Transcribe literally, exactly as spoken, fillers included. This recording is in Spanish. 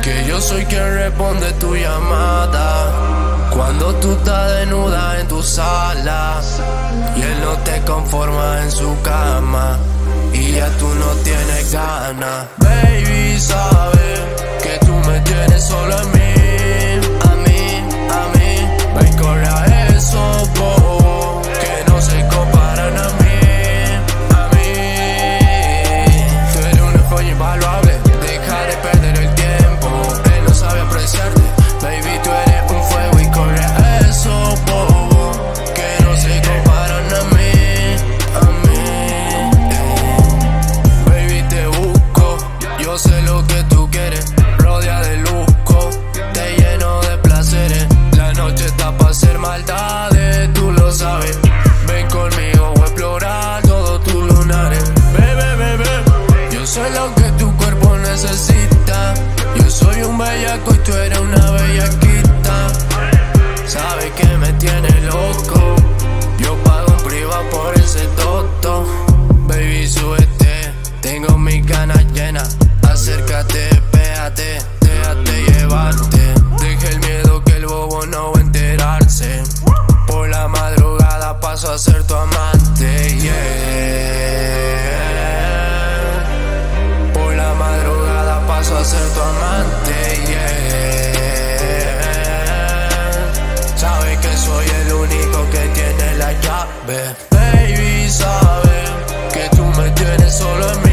que yo soy quien responde tu llamada cuando tú estás desnuda en tu sala y él no te conforma en su cama y ya tú no tienes ganas. Baby, sabes que tú me tienes solo a mí, a mí, a mí. Ven, corre a esos bobos que no se comparan a mí, a mí. Tú eres una joya invaluable, deja de perder el tiempo. Él no sabe apreciarte, baby, tú eres un fuego y corre a esos bobos que no se comparan a mí, a mí. Baby, te busco, yo sé lo que tú quieres, rodea de lujo, te lleno de placeres. La noche está para hacer maldades, tú lo sabes. Ven conmigo, voy a explorar todos tus lunares. Bebé, bebé, yo soy lo que tu cuerpo necesita. Yo soy un bellaco y tú eres una bellaquita. Sabes que me tiene loco, yo pago un privado por ese toto. Baby, súbete, tengo mis ganas llenas. Acércate, pégate, déjate llevarte. Deja el miedo que el bobo no va a enterarse. Por la madrugada paso a ser tu amante, yeah. Por la madrugada paso a ser tu amante, yeah. Sabes que soy el único que tiene la llave. Baby, sabes que tú me tienes solo en mí.